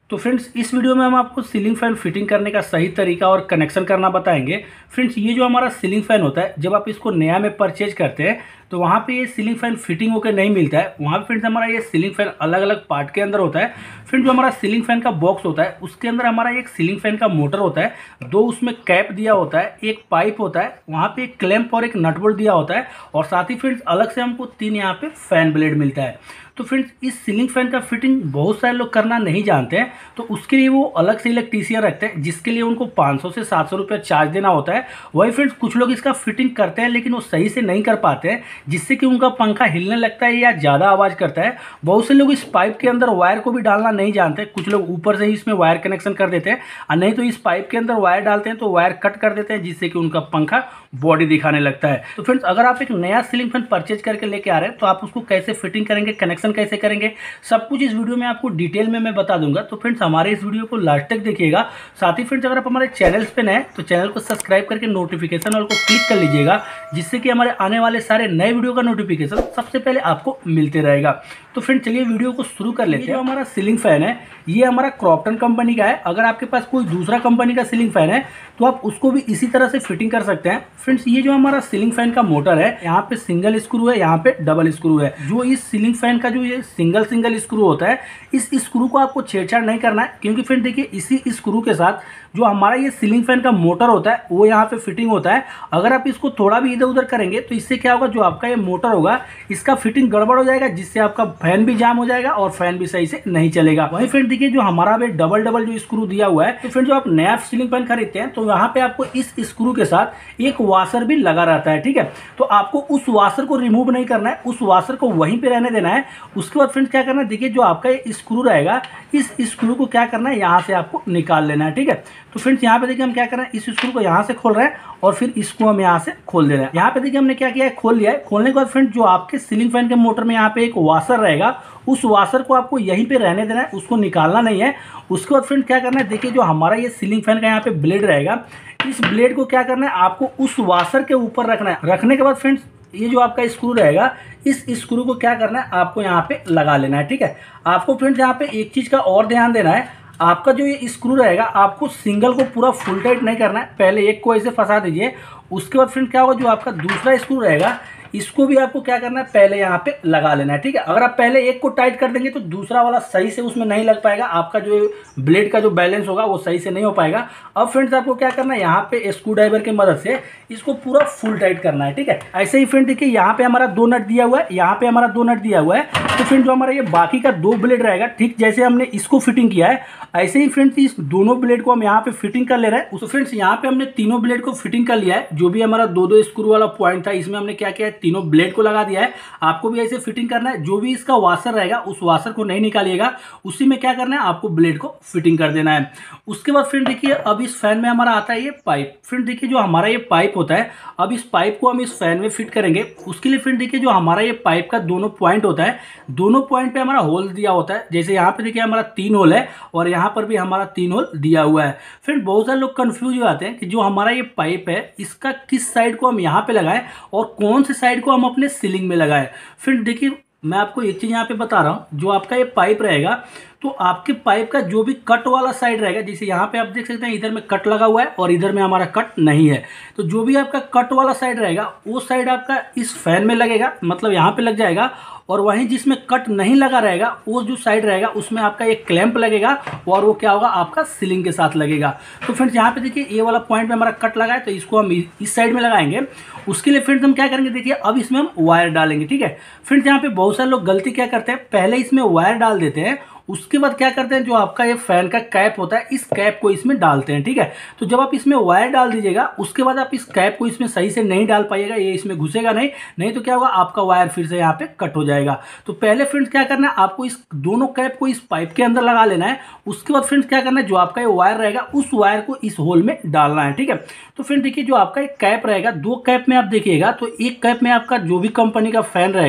तो फ्रेंड्स इस वीडियो में हम आपको सीलिंग फैन फिटिंग करने का सही तरीका और कनेक्शन करना बताएंगे। फ्रेंड्स ये जो हमारा सीलिंग फैन होता है, जब आप इसको नया में परचेज करते हैं तो वहाँ पे ये सीलिंग फैन फिटिंग होकर नहीं मिलता है। वहाँ पे फ्रेंड्स हमारा ये सीलिंग फैन अलग अलग पार्ट के अंदर होता है। फ्रेंड्स जो हमारा सीलिंग फैन का बॉक्स होता है उसके अंदर हमारा एक सीलिंग फैन का मोटर होता है, दो उसमें कैप दिया होता है, एक पाइप होता है, वहाँ पे एक क्लैंप और एक नट बोल्ट दिया होता है और साथ ही फ्रेंड्स अलग से हमको 3 यहाँ पे फैन ब्लेड मिलता है। तो फ्रेंड्स इस सीलिंग फैन का फिटिंग बहुत सारे लोग करना नहीं जानते हैं, तो उसके लिए वो अलग से इलेक्ट्रीशियन रखते हैं जिसके लिए उनको 500 से 700 रुपये चार्ज देना होता है। वही फ्रेंड्स कुछ लोग इसका फिटिंग करते हैं लेकिन वो सही से नहीं कर पाते हैं, जिससे कि उनका पंखा हिलने लगता है या ज़्यादा आवाज़ करता है। बहुत से लोग इस पाइप के अंदर वायर को भी डालना नहीं जानते, कुछ लोग ऊपर से ही इसमें वायर कनेक्शन कर देते हैं और नहीं तो इस पाइप के अंदर वायर डालते हैं तो वायर कट कर देते हैं, जिससे कि उनका पंखा बॉडी दिखाने लगता है। तो फ्रेंड्स अगर आप एक नया सीलिंग फैन परचेज करके लेके आ रहे हैं तो आप उसको कैसे फिटिंग करेंगे, कनेक्शन कैसे करेंगे, सब कुछ इस वीडियो में आपको डिटेल में मैं बता दूंगा। तो फ्रेंड्स हमारे इस वीडियो को लास्ट तक देखिएगा। साथ ही फ्रेंड्स अगर आप हमारे चैनल्स पे नए हैं तो चैनल को सब्सक्राइब करके नोटिफिकेशन ऑल को क्लिक कर लीजिएगा, जिससे कि हमारे आने वाले सारे नए वीडियो का नोटिफिकेशन सबसे पहले आपको मिलते रहेगा। तो फ्रेंड चलिए वीडियो को शुरू कर लेते हैं। जो हमारा सीलिंग फैन है ये हमारा क्रॉम्पटन कंपनी का है। अगर आपके पास कोई दूसरा कंपनी का सीलिंग फैन है तो आप उसको भी इसी तरह से फिटिंग कर सकते हैं। फ्रेंड्स ये जो हमारा सीलिंग फैन का मोटर है, यहाँ पे सिंगल स्क्रू है, यहाँ पे डबल स्क्रू है। जो इस सीलिंग फैन का जो ये सिंगल स्क्रू होता है, इस स्क्रू को आपको छेड़छाड़ नहीं करना है, क्योंकि फ्रेंड देखिए इसी स्क्रू के साथ जो हमारा ये सीलिंग फैन का मोटर होता है वो यहाँ पे फिटिंग होता है। अगर आप इसको थोड़ा भी इधर उधर करेंगे तो इससे क्या होगा, जो आपका ये मोटर होगा इसका फिटिंग गड़बड़ हो जाएगा, जिससे आपका फैन भी जाम हो जाएगा और फैन भी सही से नहीं चलेगा। वहीं फ्रेंड देखिए जो हमारा डबल जो स्क्रू दिया हुआ है, तो फ्रेंड जो आप नया सीलिंग फैन खरीदते हैं तो यहाँ पे आपको इस स्क्रू के साथ एक वाशर भी लगा रहता है, ठीक है। तो आपको उस वाशर को रिमूव नहीं करना है, उस वाशर को वहीं पे रहने देना है। उसके बाद फ्रेंड्स क्या करना है, देखिए जो आपका ये स्क्रू रहेगा, इस स्क्रू को क्या करना है, यहाँ से आपको निकाल लेना है, ठीक है। तो फ्रेंड्स यहाँ पे देखिए हम क्या कर रहे हैं, इस स्क्रू को यहाँ से खोल रहे हैं और फिर इसको हम यहाँ से खोल दे रहे हैं। यहाँ पे देखिए हमने क्या किया है, खोल लिया है। खोलने के बाद फ्रेंड्स जो आपके सीलिंग फैन के मोटर में यहाँ पे एक वाशर रहेगा, उस वाशर को आपको यहीं पे रहने देना है, उसको निकालना नहीं है। उसके बाद फ्रेंड क्या करना है, देखिए जो हमारा ये सीलिंग फैन का यहाँ पे ब्लेड रहेगा, इस ब्लेड को क्या करना है, आपको उस वाशर के ऊपर रखना है। रखने के बाद फ्रेंड्स ये जो आपका स्क्रू रहेगा, इस स्क्रू को क्या करना है, आपको यहाँ पे लगा लेना है, ठीक है। आपको फ्रेंड्स यहाँ पे एक चीज़ का और ध्यान देना है, आपका जो ये स्क्रू रहेगा आपको सिंगल को पूरा फुल टाइट नहीं करना है, पहले एक को ऐसे फंसा दीजिए। उसके बाद फ्रेंड क्या होगा, जो आपका दूसरा स्क्रू रहेगा इसको भी आपको क्या करना है, पहले यहाँ पे लगा लेना है, ठीक है। अगर आप पहले एक को टाइट कर देंगे तो दूसरा वाला सही से उसमें नहीं लग पाएगा, आपका जो ब्लेड का जो बैलेंस होगा वो सही से नहीं हो पाएगा। अब फ्रेंड्स आपको क्या करना है, यहाँ पे स्क्रू ड्राइवर की मदद से इसको पूरा फुल टाइट करना है, ठीक है। ऐसे ही फ्रेंड देखिए यहाँ पे हमारा 2 नट दिया हुआ है, यहाँ पे हमारा 2 नट दिया हुआ है। तो फ्रेंड जो हमारा ये बाकी का 2 ब्लेड रहेगा, ठीक जैसे हमने इसको फिटिंग किया है ऐसे ही फ्रेंड्स इस दोनों ब्लेड को हम यहाँ पे फिटिंग कर ले रहे हैं। तो फ्रेंड्स यहाँ पे हमने तीनों ब्लेड को फिटिंग कर लिया है। जो भी हमारा 2 स्क्रू वाला पॉइंट था इसमें हमने क्या किया है, तीनों ब्लेड को लगा दिया है। आपको भी ऐसे फिटिंग करना है। जो भी इसका वाशर रहेगा उस वाशर को नहीं निकालिएगा, उसी में क्या करना है, आपको ब्लेड को फिटिंग कर देना है। उसके बाद फ्रेंड देखिए अब इस फैन में हमारा आता है ये पाइप। फ्रेंड देखिए जो हमारा ये पाइप होता है, अब इस पाइप को हम इस फैन में फिट करेंगे। उसके लिए फ्रेंड देखिए जो हमारा ये पाइप का दोनों पॉइंट होता है, दोनों पॉइंट पे हमारा होल दिया होता है। जैसे यहाँ पे देखिए हमारा 3 होल है और यहाँ पर भी हमारा 3 होल दिया हुआ है। फ्रेंड बहुत सारे लोग कंफ्यूज हो जाते हैं कि जो हमारा ये पाइप है इसका किस साइड को हम यहाँ पे लगाएं और कौन से साइड को हम अपने सीलिंग में लगाएं। फ्रेंड देखिए मैं आपको एक चीज़ यहाँ पे बता रहा हूँ, जो आपका ये पाइप रहेगा तो आपके पाइप का जो भी कट वाला साइड रहेगा, जैसे यहाँ पे आप देख सकते हैं इधर में कट लगा हुआ है और इधर में हमारा कट नहीं है, तो जो भी आपका कट वाला साइड रहेगा वो साइड आपका इस फैन में लगेगा, मतलब यहाँ पे लग जाएगा। और वहीं जिसमें कट नहीं लगा रहेगा वो जो साइड रहेगा उसमें आपका एक क्लैंप लगेगा और वो क्या होगा, आपका सीलिंग के साथ लगेगा। तो फ्रेंड्स यहाँ पे देखिए ये वाला पॉइंट पे हमारा कट लगा है तो इसको हम इस साइड में लगाएंगे। उसके लिए फ्रेंड्स हम क्या करेंगे, देखिए अब इसमें हम वायर डालेंगे, ठीक है। फ्रेंड्स यहाँ पे बहुत सारे लोग गलती क्या करते हैं, पहले इसमें वायर डाल देते हैं, उसके बाद क्या करते हैं, जो आपका ये फैन का कैप होता है इस कैप को इसमें डालते हैं, ठीक है। तो जब आप इसमें वायर डाल दीजिएगा उसके बाद आप इस कैप को इसमें सही से नहीं डाल पाइएगा, ये इसमें घुसेगा नहीं तो क्या होगा, आपका वायर फिर से यहाँ पे कट हो जाएगा। तो पहले फ्रेंड्स क्या करना है, आपको इस दोनों कैप को इस पाइप के अंदर लगा लेना है। उसके बाद फ्रेंड्स क्या करना है, जो आपका ये वायर रहेगा उस वायर को इस होल में डालना है, ठीक है। तो फ्रेंड देखिए जो आपका एक कैप रहेगा, 2 कैप में आप देखिएगा तो एक कैप में आपका जो भी कंपनी का फैन रहेगा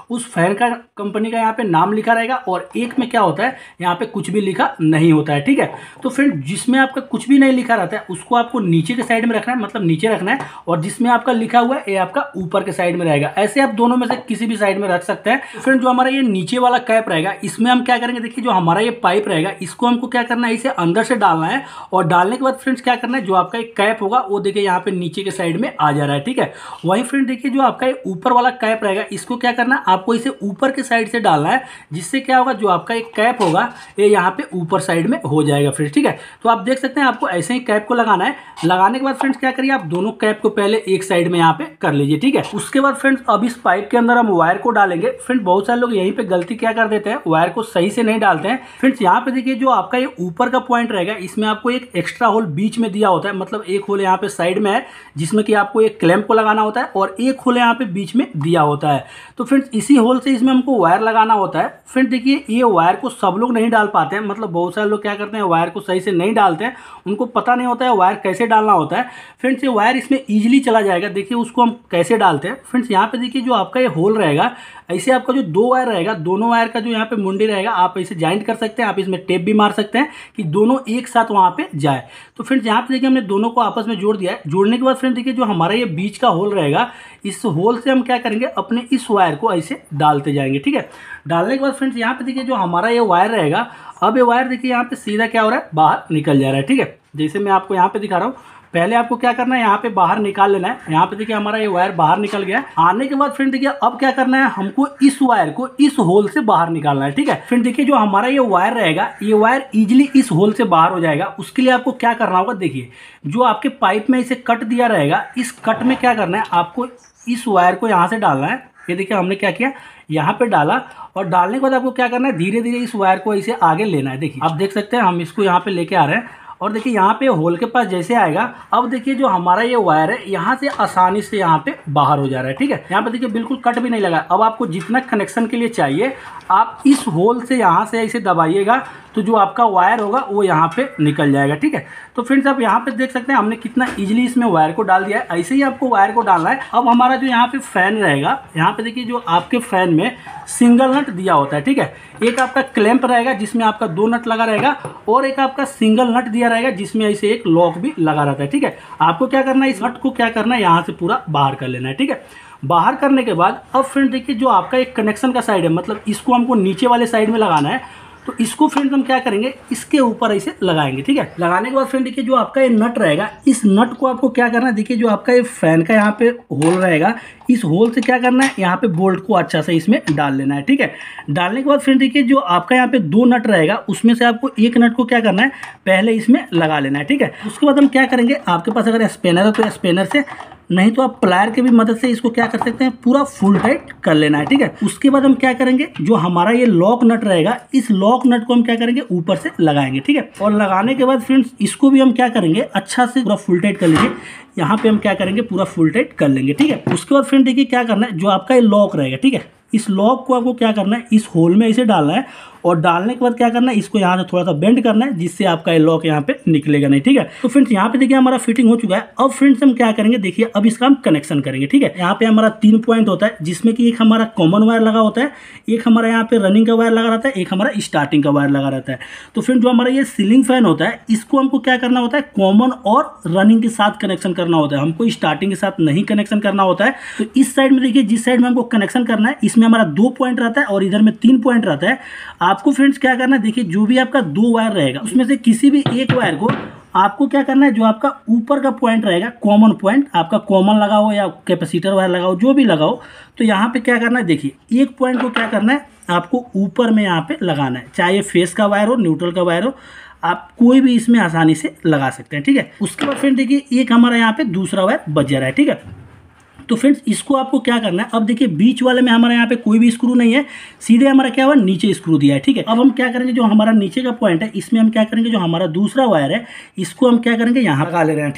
उस फैन का कंपनी का यहाँ पे नाम लिखा रहेगा, और एक में क्या होता है यहाँ पे कुछ भी लिखा नहीं होता है, ठीक है। तो फ्रेंड जिसमें आपका कुछ भी नहीं लिखा रहता है उसको आपको नीचे के साइड में रखना है, मतलब नीचे रखना है, और जिसमें आपका लिखा हुआ है ये आपका ऊपर के साइड में रहेगा। ऐसे आप दोनों में से किसी भी साइड में रख सकते हैं। तो फ्रेंड जो हमारा ये नीचे वाला कैप रहेगा इसमें हम क्या करेंगे, देखिए जो हमारा ये पाइप रहेगा इसको हमको क्या करना है, इसे अंदर से डालना है, और डालने के बाद फ्रेंड्स क्या करना है, जो आपका एक कैप होगा वो देखिए यहाँ पे नीचे के साइड में आ जा रहा है, ठीक है। वहीं फ्रेंड देखिए जो आपका ये ऊपर वाला कैप रहेगा इसको क्या करना है, आपको इसे ऊपर के साइड से डालना है, जिससे क्या होगा, जो आपका एक कैप होगा ये यहाँ पे ऊपर साइड में हो जाएगा फ्रेंड्स, ठीक है। तो आप देख सकते हैं आपको ऐसे ही कैप को लगाना है। लगाने के बाद फ्रेंड्स क्या करिए, आप दोनों कैप को पहले एक साइड में यहाँ पे कर लीजिए, ठीक है। उसके बाद फ्रेंड्स अब इस पाइप के अंदर हम वायर को डालेंगे। फ्रेंड बहुत सारे लोग यहीं पे गलती क्या कर देते हैं, वायर को सही से नहीं डालते हैं। फ्रेंड्स यहाँ पे देखिए जो आपका ये ऊपर का पॉइंट रहेगा इसमें आपको एक एक्स्ट्रा होल बीच में दिया होता है, मतलब एक होल यहाँ पे साइड में है जिसमें कि आपको एक क्लैंप को लगाना होता है, और एक होल यहाँ पे बीच में दिया होता है। तो फ्रेंड्स इसी होल से इसमें हमको वायर लगाना होता है। फ्रेंड देखिए ये वायर को सब लोग नहीं डाल पाते हैं, मतलब बहुत सारे लोग क्या करते हैं वायर को सही से नहीं डालते हैं, उनको पता नहीं होता है वायर कैसे डालना होता है। फ्रेंड्स ये वायर इसमें ईजिली चला जाएगा। देखिए उसको हम कैसे डालते हैं। फ्रेंड्स यहाँ पे देखिए जो आपका ये होल रहेगा, ऐसे आपका जो दो वायर रहेगा, दोनों वायर का जो यहाँ पे मुंडी रहेगा आप इसे ज्वाइंट कर सकते हैं, आप इसमें टेप भी मार सकते हैं कि दोनों एक साथ वहाँ पे जाए। तो फ्रेंड्स यहाँ पे देखिए हमने दोनों को आपस में जोड़ दिया है। जोड़ने के बाद फ्रेंड देखिए जो हमारा ये बीच का होल रहेगा, इस होल से हम क्या करेंगे, अपने इस वायर को ऐसे डालते जाएंगे, ठीक है। डालने के बाद फ्रेंड्स यहाँ पे देखिए जो हमारा ये वायर रहेगा, अब ये वायर देखिए यहाँ पे सीधा क्या हो रहा है, बाहर निकल जा रहा है, ठीक है। जैसे मैं आपको यहाँ पे दिखा रहा हूँ, पहले आपको क्या करना है, यहाँ पे बाहर निकाल लेना है। यहाँ पे देखिए हमारा ये वायर बाहर निकल गया है। आने के बाद फ्रेंड देखिए अब क्या करना है, हमको इस वायर को इस होल से बाहर निकालना है, ठीक है। फ्रेंड देखिए जो हमारा ये वायर रहेगा, ये वायर इजीली इस होल से बाहर हो जाएगा। उसके लिए आपको क्या करना होगा, देखिए जो आपके पाइप में इसे कट दिया रहेगा, इस कट में क्या करना है, आपको इस वायर को यहाँ से डालना है। ये देखिए हमने क्या किया, यहाँ पे डाला, और डालने के बाद आपको क्या करना है, धीरे धीरे इस वायर को इसे आगे लेना है। देखिए आप देख सकते हैं हम इसको यहाँ पे लेके आ रहे हैं, और देखिए यहाँ पे होल के पास जैसे आएगा, अब देखिए जो हमारा ये वायर है यहाँ से आसानी से यहाँ पे बाहर हो जा रहा है, ठीक है। यहाँ पे देखिए बिल्कुल कट भी नहीं लगा। अब आपको जितना कनेक्शन के लिए चाहिए आप इस होल से यहाँ से ऐसे दबाइएगा, तो जो आपका वायर होगा वो यहाँ पे निकल जाएगा, ठीक है। तो फ्रेंड्स आप यहाँ पे देख सकते हैं हमने कितना इजीली इसमें वायर को डाल दिया है। ऐसे ही आपको वायर को डालना है। अब हमारा जो यहाँ पे फैन रहेगा, यहाँ पे देखिए जो आपके फैन में सिंगल नट दिया होता है, ठीक है। एक आपका क्लैंप रहेगा जिसमें आपका दो नट लगा रहेगा, और एक आपका सिंगल नट दिया रहेगा जिसमें ऐसे एक लॉक भी लगा रहता है, ठीक है। आपको क्या करना है, इस नट को क्या करना है, यहाँ से पूरा बाहर कर लेना है, ठीक है। बाहर करने के बाद अब फ्रेंड देखिए जो आपका एक कनेक्शन का साइड है, मतलब इसको हमको नीचे वाले साइड में लगाना है। तो इसको फ्रेंड हम क्या करेंगे, इसके ऊपर ऐसे लगाएंगे, ठीक है। लगाने के बाद फ्रेंड देखिए जो आपका ये नट रहेगा, इस नट को आपको क्या करना है, देखिए जो आपका ये फैन का यहाँ पे होल रहेगा, इस होल से क्या करना है, यहाँ पे बोल्ट को अच्छा से इसमें डाल लेना है, ठीक है। डालने के बाद फ्रेंड देखिए जो आपका यहाँ पे दो नट रहेगा, उसमें से आपको एक नट को क्या करना है, पहले इसमें लगा लेना है, ठीक है। उसके बाद हम क्या करेंगे, आपके पास अगर स्पेनर है तो स्पेनर से, नहीं तो आप प्लायर की भी मदद से इसको क्या कर सकते हैं, पूरा फुल टाइट कर लेना है, ठीक है। उसके बाद हम क्या करेंगे, जो हमारा ये लॉक नट रहेगा, इस लॉक नट को हम क्या करेंगे, ऊपर से लगाएंगे, ठीक है। और लगाने के बाद फ्रेंड्स इसको भी हम क्या करेंगे, अच्छा से पूरा फुल टाइट कर लीजिए। यहाँ पे हम क्या करेंगे, पूरा फुल टाइट कर लेंगे, ठीक है। उसके बाद फ्रेंड देखिए क्या करना है, जो आपका ये लॉक रहेगा, ठीक है, इस लॉक को आपको क्या करना है, इस होल में ऐसे डालना है, और डालने के बाद क्या करना है, इसको यहाँ से थोड़ा सा बेंड करना है, जिससे आपका ये लॉक यहाँ पे निकलेगा नहीं, ठीक है। तो फ्रेंड्स यहाँ पे देखिए हमारा फिटिंग हो चुका है। अब फ्रेंड्स हम क्या करेंगे, देखिए अब इसका हम कनेक्शन करेंगे, ठीक है। यहाँ पे हमारा 3 पॉइंट होता है, जिसमें कि एक हमारा कॉमन वायर लगा होता है, एक हमारा यहाँ पे रनिंग का वायर लगा रहता है, एक हमारा स्टार्टिंग का वायर लगा रहता है। तो फ्रेंड जो हमारा ये सीलिंग फैन होता है, इसको हमको क्या करना होता है, कॉमन और रनिंग के साथ कनेक्शन करना होता है, हमको स्टार्टिंग के साथ नहीं कनेक्शन करना होता है। तो इस साइड में देखिए, जिस साइड में हमको कनेक्शन करना है, इसमें हमारा 2 पॉइंट रहता है और इधर में 3 पॉइंट रहता है। आपको फ्रेंड्स क्या करना है, देखिए जो भी आपका 2 वायर रहेगा, उसमें से किसी भी एक वायर को आपको क्या करना है, जो आपका ऊपर का पॉइंट रहेगा, कॉमन पॉइंट, आपका कॉमन लगाओ या कैपेसिटर वायर लगाओ, जो भी लगाओ, तो यहाँ पे क्या करना है, देखिए एक पॉइंट को क्या करना है, आपको ऊपर में यहाँ पे लगाना है। चाहे फेस का वायर हो, न्यूट्रल का वायर हो, आप कोई भी इसमें आसानी से लगा सकते हैं, ठीक है। उसके बाद फ्रेंड देखिए एक हमारा यहाँ पे दूसरा वायर बच जा रहा है, ठीक है। तो फ्रेंड्स इसको आपको क्या करना है, अब देखिए बीच वाले में हमारे यहाँ पे कोई भी स्क्रू नहीं है, सीधे हमारा क्या हुआ, नीचे स्क्रू दिया है, ठीक है। अब हम क्या करेंगे, जो हमारा नीचे का पॉइंट है, इसमें हम क्या करेंगे, जो हमारा दूसरा वायर है, इसको हम क्या करेंगे, यहाँ लगा ले रहे हैं, ठीक है।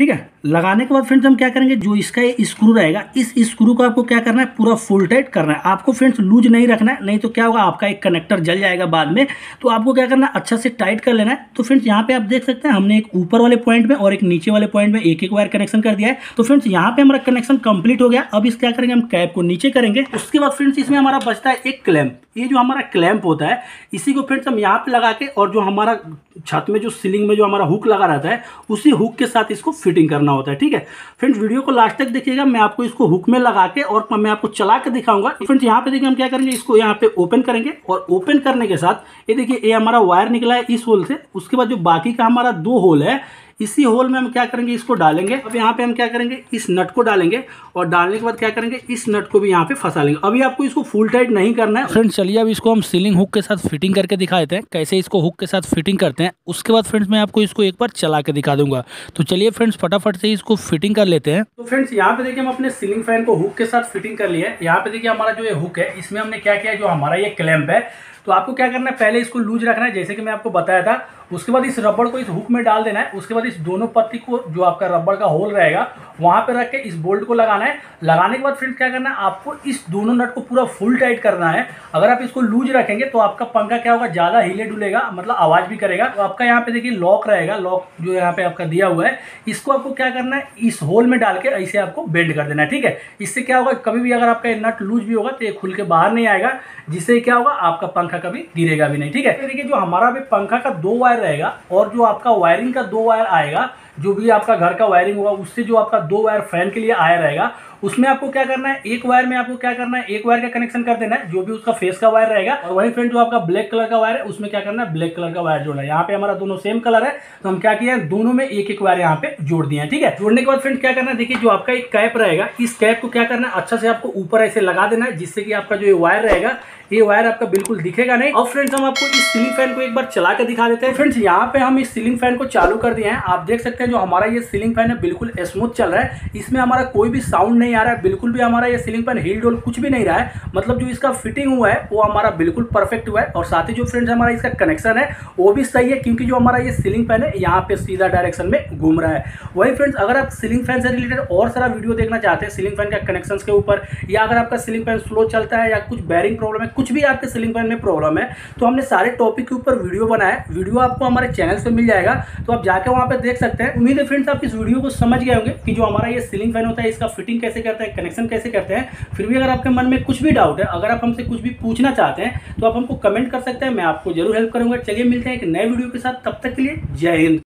लगाने के बाद फ्रेंड्स हम क्या करेंगे, जो इसका ये स्क्रू रहेगा, इस स्क्रू को आपको क्या करना है, पूरा फुल टाइट करना है। आपको फ्रेंड्स लूज नहीं रखना है, नहीं तो क्या होगा, आपका एक कनेक्टर जल जाएगा बाद में। तो आपको क्या करना है, अच्छा से टाइट कर लेना है। तो फ्रेंड्स यहाँ पे आप देख सकते हैं हमने एक ऊपर वाले पॉइंट में और एक नीचे वाले पॉइंट में एक एक वायर कनेक्शन कर दिया है। तो फ्रेंड्स यहाँ पे हमारा कनेक्शन कंप्लीट हो गया। अब इस क्या करेंगे, हम कैप को नीचे करेंगे। उसके बाद फ्रेंड्स इसमें हमारा बचता है एक क्लैंप। ये जो हमारा क्लैंप होता है, इसी को फ्रेंड्स हम यहाँ पे लगा के, और जो हमारा छत में जो सीलिंग में जो हमारा हुक लगा रहता है, उसी हुक के साथ इसको फिटिंग करना होता है। ठीक है फ्रेंड्स, वीडियो को लास्ट तक देखिएगा, मैं आपको इसको हुक में लगा के और मैं आपको चला के दिखाऊंगा। फ्रेंड्स यहाँ पे देखिए हम क्या करेंगे, इसको यहाँ पे ओपन करेंगे, और ओपन करने के साथ ये देखिए ये हमारा वायर निकला है इस होल से। उसके बाद जो बाकी का हमारा 2 होल है, इसी होल में हम क्या करेंगे, इसको डालेंगे। अब यहाँ पे हम क्या करेंगे, इस नट को डालेंगे, और डालने के बाद क्या करेंगे, इस नट को भी यहाँ पे फंसा लेंगे। अभी आपको इसको फुल टाइट नहीं करना है। फ्रेंड्स चलिए अब इसको हम सीलिंग हुक के साथ फिटिंग करके दिखा देते हैं, कैसे इसको हुक के साथ फिटिंग करते हैं। उसके बाद फ्रेंड्स मैं आपको इसको एक बार चला के दिखा दूंगा। तो चलिए फ्रेंड्स फटाफट से इसको फिटिंग कर लेते हैं। तो फ्रेंड्स यहाँ पे देखिए हम अपने सीलिंग फैन को हुक के साथ फिटिंग कर लिया है। यहाँ पे देखिए हमारा जो ये हुक है, इसमें हमने क्या किया है, जो हमारा ये क्लैंप है, तो आपको क्या करना है, पहले इसको लूज रखना है जैसे कि मैं आपको बताया था। उसके बाद इस रबड़ को इस हुक में डाल देना है। उसके बाद इस दोनों पत्ती को, जो आपका रबड़ का होल रहेगा, वहां पे रख के इस बोल्ट को लगाना है। लगाने के बाद फ्रेंड्स क्या करना है, आपको इस दोनों नट को पूरा फुल टाइट करना है। अगर आप इसको लूज रखेंगे तो आपका पंखा क्या होगा, ज्यादा हिले डुलेगा, मतलब आवाज भी करेगा। तो आपका यहाँ पे देखिए लॉक रहेगा, लॉक जो यहाँ पे आपका दिया हुआ है, इसको आपको क्या करना है, इस होल में डाल के ऐसे आपको बेंड कर देना है। ठीक है, इससे क्या होगा, कभी भी अगर आपका नट लूज भी होगा तो ये खुल के बाहर नहीं आएगा, जिससे क्या होगा, आपका पंखा कभी गिरेगा भी नहीं। ठीक है, तो देखिए जो हमारा भी पंखा का 2 वायर रहेगा, और जो आपका वायरिंग का 2 वायर आएगा, जो भी आपका घर का वायरिंग होगा, उससे जो आपका 2 वायर फैन के लिए आया रहेगा, उसमें आपको क्या करना है, एक वायर में आपको क्या करना है, एक वायर का कनेक्शन कर देना है, जो भी उसका फेस का वायर रहेगा। और वही फ्रेंड जो आपका ब्लैक कलर का वायर है, उसमें क्या करना है, ब्लैक कलर का वायर जोड़ना है। यहाँ पे हमारा दोनों सेम कलर है, तो हम क्या किया है, दोनों में एक एक वायर यहाँ पे जोड़ दिया है। ठीक है, जोड़ने के बाद फ्रेंड क्या करना है, देखिए जो आपका एक कैप रहेगा, इस कैप को क्या करना है, अच्छा से आपको ऊपर ऐसे लगा देना है, जिससे कि आपका जो ये वायर रहेगा, ये वायर आपका बिल्कुल दिखेगा नहीं। और फ्रेंड्स हम आपको इस सीलिंग फैन को एक बार चला के दिखा देते हैं। फ्रेंड्स यहाँ पे हम इस सीलिंग फैन को चालू कर दिए हैं। आप देख सकते हैं जो हमारा ये सीलिंग फैन है बिल्कुल स्मूथ चल रहा है, इसमें हमारा कोई भी साउंड नहीं आ रहा है, बिल्कुल भी हमारा ये सीलिंग फैन हिल डोल कुछ भी नहीं रहा है। मतलब जो इसका फिटिंग हुआ है वो हमारा बिल्कुल परफेक्ट हुआ है। और साथ ही जो फ्रेंड्स हमारा इसका कनेक्शन है वो भी सही है, क्योंकि जो हमारा ये सीलिंग फैन है यहाँ पे सीधा डायरेक्शन में घूम रहा है। वही फ्रेंड्स अगर आप सीलिंग फैन से रिलेटेड और सारा वीडियो देखना चाहते हैं, सीलिंग फैन का कनेक्शन के ऊपर, या अगर आपका सीलिंग फैन स्लो चलता है, या कुछ बैरिंग प्रॉब्लम है, कुछ भी आपके सीलिंग फैन में प्रॉब्लम है, तो हमने सारे टॉपिक के ऊपर वीडियो बनाया है। वीडियो आपको हमारे चैनल से मिल जाएगा, तो आप जाके वहां पे देख सकते हैं। उम्मीद है फ्रेंड्स आप इस वीडियो को समझ गए होंगे कि जो हमारा ये सीलिंग फैन होता है, इसका फिटिंग कैसे करते हैं, कनेक्शन कैसे करते हैं। फिर भी अगर आपके मन में कुछ भी डाउट है, अगर आप हमसे कुछ भी पूछना चाहते हैं, तो आप हमको कमेंट कर सकते हैं, मैं आपको जरूर हेल्प करूंगा। चलिए मिलते हैं एक नए वीडियो के साथ, तब तक के लिए जय हिंद।